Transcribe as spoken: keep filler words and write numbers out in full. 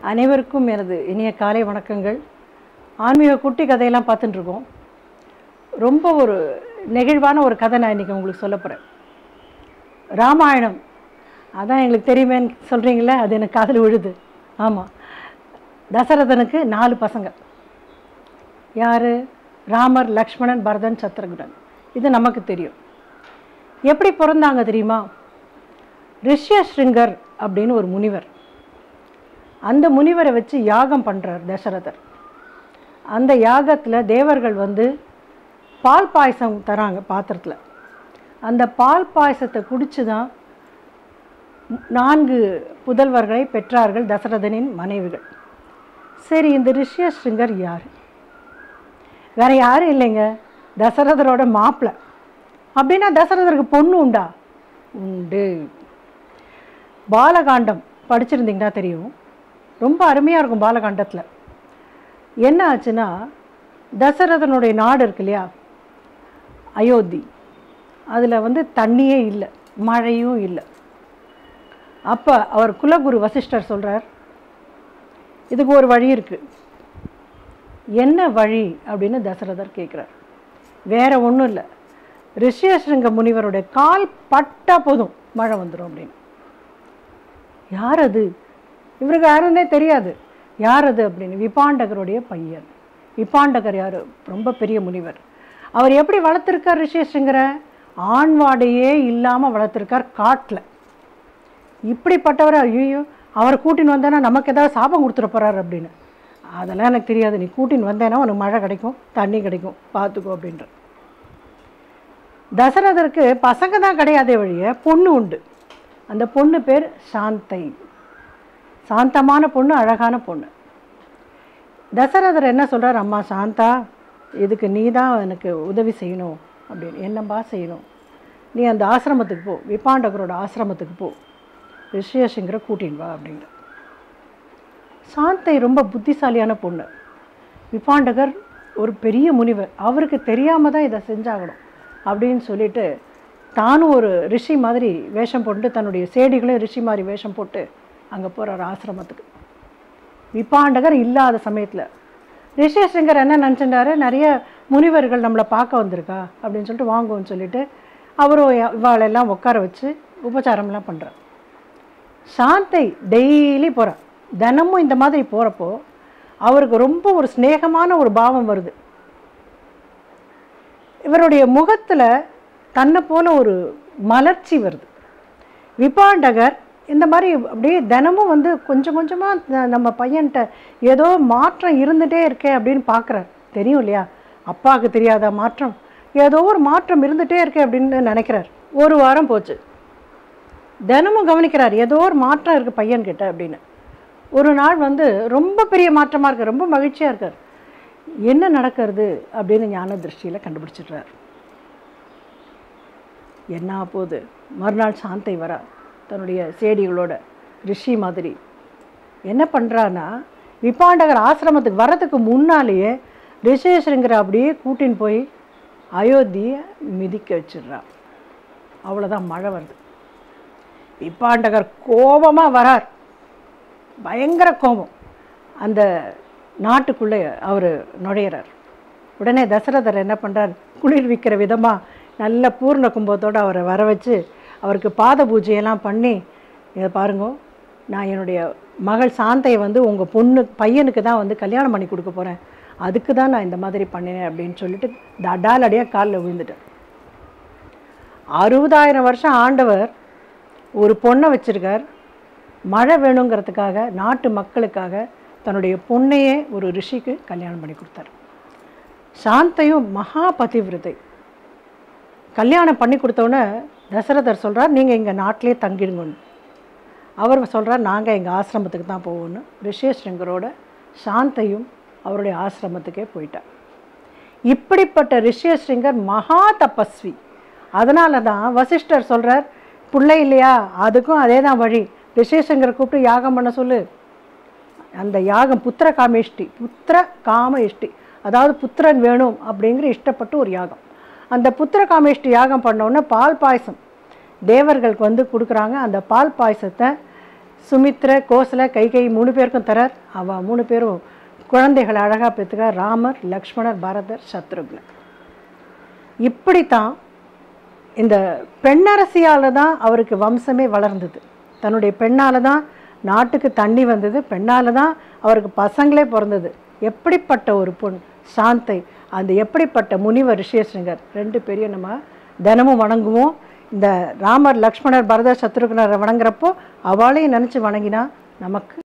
அனைவருக்கும் எனது இனிய காலை வணக்கங்கள். ஆன்மீக குட்டி கதையெல்லாம் பார்த்துட்டு இருக்கோம். ரொம்ப ஒரு நெகிழ்வான ஒரு கதை நான் இன்றைக்கி உங்களுக்கு சொல்ல போகிறேன். ராமாயணம் அதான் எங்களுக்கு தெரியுமேன்னு சொல்கிறீங்களே, அது எனக்கு காதில் விழுது. ஆமாம், தசரதனுக்கு நாலு பசங்க. யார்? ராமர், லக்ஷ்மணன், பரதன், சத்ருகன். இது நமக்கு தெரியும். எப்படி பிறந்தாங்க தெரியுமா? ரிஷ்யஸ்ருங்கர் அப்படின்னு ஒரு முனிவர். அந்த முனிவரை வச்சு யாகம் பண்ணுறார் தசரதர். அந்த யாகத்தில் தேவர்கள் வந்து பால் பாயசம் தராங்க பாத்திரத்தில். அந்த பால் பாயசத்தை குடித்து தான் நான்கு புதல்வர்களை பெற்றார்கள் தசரதனின் மனைவிகள். சரி, இந்த ரிஷ்யஸ்ருங்கர் யார்? வேறு யாரும் இல்லைங்க, தசரதரோட மாப்பிள்ளை. அப்படின்னா தசரதருக்கு பொண்ணு உண்டா? உண்டு. பாலகாண்டம் படிச்சிருந்தீங்கன்னா தெரியும், ரொம்ப அருமையாக இருக்கும். பாலகாண்டத்தில் என்ன ஆச்சுன்னா, தசரதனுடைய நாடு இருக்கு இல்லையா, அயோத்தி, அதில் வந்து தண்ணியே இல்லை, மழையும் இல்லை. அப்போ அவர் குலகுரு வசிஷ்டர் சொல்கிறார், இதுக்கு ஒரு வழி இருக்குது. என்ன வழி அப்படின்னு தசரதர் கேட்குறார். வேறு ஒன்றும் இல்லை, ரிஷ்யஸ்ருங்க முனிவருடைய கால் பட்டா போதும் மழை வந்துடும் அப்படின்னு. யார் அது? இவருக்கு யாருன்னே தெரியாது. யார் அது அப்படின்னு. விபாண்டகருடைய பையன். விபாண்டகர் யார்? ரொம்ப பெரிய முனிவர். அவர் எப்படி வளர்த்துருக்கார் ரிஷ்யஸ்ருங்கரை? ஆண்வாடையே இல்லாமல் வளர்த்துருக்கார் காட்டில். இப்படிப்பட்டவர், ஐயோ அவரை கூட்டின்னு வந்தேன்னா நமக்கு ஏதாவது சாபம் கொடுத்துட போகிறார் அப்படின்னு. அதெல்லாம் எனக்கு தெரியாது, நீ கூட்டின்னு வந்தேன்னா உனக்கு மழை கிடைக்கும், தண்ணி கிடைக்கும், பார்த்துக்கோ அப்படின்ற. தசரதருக்கு பசங்க தான் கிடையாதே வழிய பொண்ணு உண்டு. அந்த பொண்ணு பேர் சாந்தை. சாந்தமான பொண்ணு, அழகான பொண்ணு. தசரதர் என்ன சொல்கிறார், அம்மா சாந்தா, இதுக்கு நீ தான் எனக்கு உதவி செய்யணும் அப்படின்னு. என்னம்பா செய்யணும்? நீ அந்த ஆசிரமத்துக்கு போ, விபாண்டகரோட ஆசிரமத்துக்கு போ, ரிஷ்யஸ்ருங்கரை கூட்டின்னு வா அப்படிங்கிற. சாந்தை ரொம்ப புத்திசாலியான பொண்ணு. விபாண்டகர் ஒரு பெரிய முனிவர், அவருக்கு தெரியாமல் தான் இதை செஞ்சாகணும் அப்படின்னு சொல்லிட்டு தானும் ஒரு ரிஷி மாதிரி வேஷம் போட்டு, தன்னுடைய சேடிகளையும் ரிஷி மாதிரி வேஷம் போட்டு அங்கே போகிறார் ஆசிரமத்துக்கு. விபாண்டகர் இல்லாத சமயத்தில் ரிஷ்யஸ்ருங்கர் என்ன நினச்சிட்டாரு, நிறைய முனிவர்கள் நம்மளை பார்க்க வந்திருக்கா அப்படின்னு சொல்லிட்டு வாங்குவோன்னு சொல்லிட்டு அவரும் இவாளெல்லாம் உட்கார வச்சு உபச்சாரம்லாம் பண்ணுறார். சாந்தை டெய்லி போகிறார். தினமும் இந்த மாதிரி போகிறப்போ அவருக்கு ரொம்ப ஒரு ஸ்நேகமான ஒரு பாவம் வருது. இவருடைய முகத்தில் தன்னை போல ஒரு மலர்ச்சி வருது. விபாண்டகர் இந்த மாதிரி அப்படியே தினமும் வந்து கொஞ்சம் கொஞ்சமாக நம்ம பையன்கிட்ட ஏதோ மாற்றம் இருந்துகிட்டே இருக்கே அப்படின்னு பார்க்குறார். தெரியும் இல்லையா, அப்பாவுக்கு தெரியாத மாற்றம், ஏதோ ஒரு மாற்றம் இருந்துகிட்டே இருக்கே அப்படின்னு நினைக்கிறார். ஒரு வாரம் போச்சு, தினமும் கவனிக்கிறார், ஏதோ ஒரு மாற்றம் இருக்குது பையன்கிட்ட அப்படின்னு. ஒரு நாள் வந்து ரொம்ப பெரிய மாற்றமாக இருக்குது, ரொம்ப மகிழ்ச்சியாக இருக்கார். என்ன நடக்கிறது அப்படின்னு ஞான திருஷ்டியில் கண்டுபிடிச்சிடுறார். என்ன போகுது? மறுநாள் சாந்தை வரா தன்னுடைய சேடிகளோட, ரிஷி மாதிரி. என்ன பண்ணுறான்னா, விபாண்டகர் ஆசிரமத்துக்கு வர்றதுக்கு முன்னாலேயே ரிஷ்யஸ்ருங்கரை அப்படியே கூட்டின்னு போய் அயோத்தியை மிதிக்க வச்சிடுறா. அவ்வளோதான், மழை வருது. விபாண்டகர் கோபமாக வரார், பயங்கர கோபம். அந்த நாட்டுக்குள்ளே அவர் நுழையிறார். உடனே தசரதர் என்ன பண்ணுறார், குளிர்விக்கிற விதமாக நல்ல பூர்ண கும்பத்தோடு அவரை வர வச்சு அவருக்கு பாத பூஜையெல்லாம் பண்ணி, இதை பாருங்க, நான் என்னுடைய மகள் சாந்தையை வந்து உங்கள் பொண்ணு பையனுக்கு தான் வந்து கல்யாணம் பண்ணி கொடுக்க போகிறேன், அதுக்கு தான் நான் இந்த மாதிரி பண்ணினேன் அப்படின்னு சொல்லிட்டு தடாலடியாக காலில் விழுந்துட்டேன். அறுபதாயிரம் வருஷம் ஆண்டவர் ஒரு பொண்ணை வச்சுருக்கார். மழை வேணுங்கிறதுக்காக, நாட்டு மக்களுக்காக தன்னுடைய பொண்ணையே ஒரு ரிஷிக்கு கல்யாணம் பண்ணி கொடுத்தார். சாந்தையும் மகா பதிவிரதை. கல்யாணம் பண்ணி கொடுத்தோன்னே தசரதர் சொல்கிறார், நீங்கள் எங்கள் நாட்டிலே தங்கிடுங்கன்னு. அவர் சொல்கிறார், நாங்கள் எங்கள் ஆசிரமத்துக்கு தான் போவோன்னு. ரிஷ்யஸ்ருங்கரோட சாந்தையும் அவருடைய ஆசிரமத்துக்கே போயிட்டார். இப்படிப்பட்ட ரிஷ்யஸ்ருங்கர் மகா தபஸ்வி. அதனால தான் வசிஷ்டர் சொல்கிறார், பிள்ளை இல்லையா, அதுக்கும் அதே தான் வழி, ரிஷ்யஸ்ருங்கரை கூப்பிட்டு யாகம் பண்ண சொல்லு. அந்த யாகம் புத்திர காமேஷ்டி, புத்திர காம இஷ்டி, அதாவது புத்திரன் வேணும் அப்படிங்கிற இஷ்டப்பட்டு ஒரு யாகம். அந்த புத்திர காமேஷ்டி யாகம் பண்ணோன்னே பால் பாயசம் தேவர்களுக்கு வந்து கொடுக்குறாங்க. அந்த பால் பாயசத்தை சுமித்ர கோசல கைகை மூணு பேருக்கும் தரார். அவள் மூணு பேரும் குழந்தைகளை அழகாக பெற்றுக்க, ராமர், லக்ஷ்மணர், பரதர், சத்ருக்னன். இப்படித்தான் இந்த பெண்ணரசியால் தான் அவருக்கு வம்சமே வளர்ந்தது. தன்னுடைய பெண்ணால் தான் நாட்டுக்கு தண்ணி வந்தது, பெண்ணால் தான் அவருக்கு பசங்களே பிறந்தது. எப்படிப்பட்ட ஒரு பொன் சாந்தை, அந்த எப்படிப்பட்ட முனிவர் ரிஷியசிங்கர் ரெண்டு பேரையும் நம்ம தினமும் வணங்குவோம். இந்த ராமர், லக்ஷ்மணர், பரதர், சத்ருக்னரை வணங்குறப்போ அவளையும் நினச்சி வணங்கினா நமக்கு